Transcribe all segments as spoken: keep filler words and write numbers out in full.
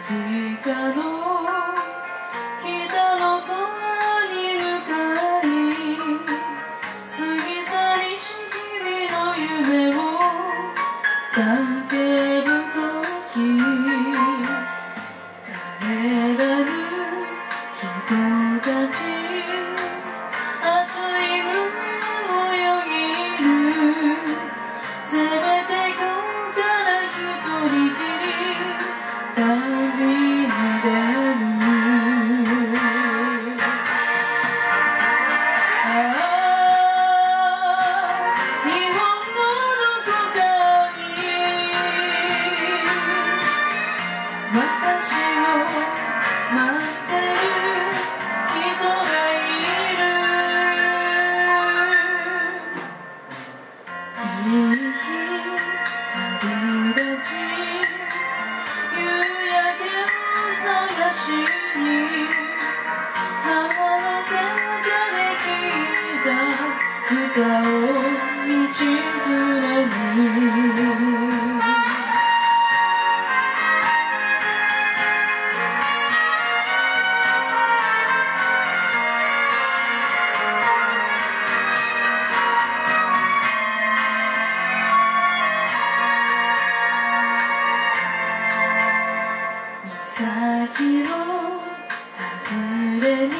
近の北の空に向かい過ぎ去りし日々の夢を叫ぶとき帰らぬ人たち熱い胸をよぎるせめて今日から一人きり旅に出るああ日本のどこかに私を待ってる人がいるいい日旅立ち夕焼けを探しに母の背中で聞いた歌を道連れに岬の外れに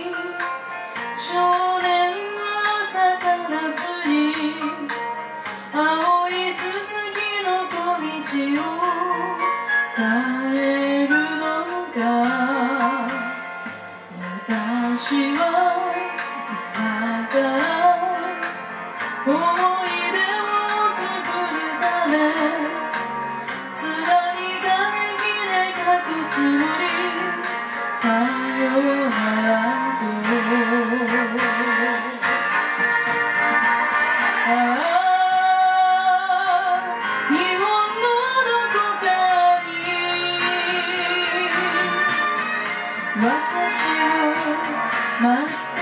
少年は魚釣り青いすすきの小道を帰るのか私は今から思い出を作るためさよならとああ日本のどこかに私を待って